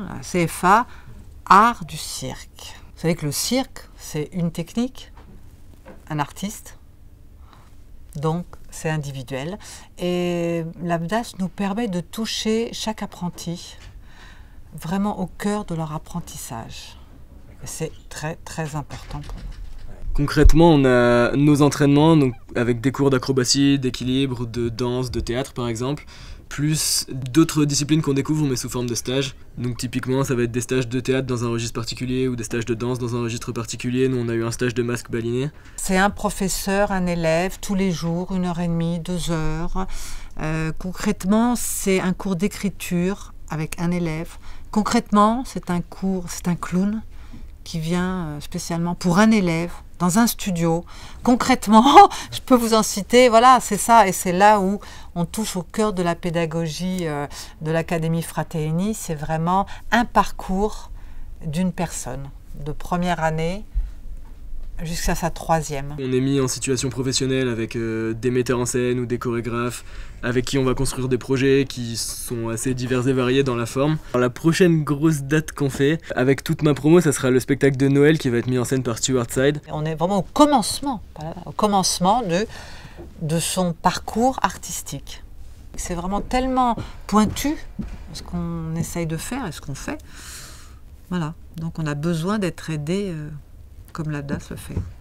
la CFA, art du cirque. Vous savez que le cirque, c'est une technique, un artiste, donc c'est individuel. Et l'Abdas nous permet de toucher chaque apprenti vraiment au cœur de leur apprentissage. C'est très très important pour nous. Concrètement, on a nos entraînements donc avec des cours d'acrobatie, d'équilibre, de danse, de théâtre par exemple, plus d'autres disciplines qu'on découvre mais sous forme de stage. Donc typiquement ça va être des stages de théâtre dans un registre particulier ou des stages de danse dans un registre particulier. Nous on a eu un stage de masque baliné. C'est un professeur, un élève, tous les jours, 1h30, 2 heures. Concrètement, c'est un cours d'écriture avec un élève. Concrètement, c'est un clown qui vient spécialement pour un élève dans un studio. Concrètement, je peux vous en citer, voilà, c'est ça, et c'est là où on touche au cœur de la pédagogie de l'Académie Fratelini. C'est vraiment un parcours d'une personne, de première année jusqu'à sa 3e. On est mis en situation professionnelle avec des metteurs en scène ou des chorégraphes avec qui on va construire des projets qui sont assez divers et variés dans la forme. Alors, la prochaine grosse date qu'on fait, avec toute ma promo, ça sera le spectacle de Noël qui va être mis en scène par Stuart Side. On est vraiment au commencement de son parcours artistique. C'est vraiment tellement pointu ce qu'on essaye de faire et ce qu'on fait. Voilà, donc on a besoin d'être aidé comme l'Abdas le fait.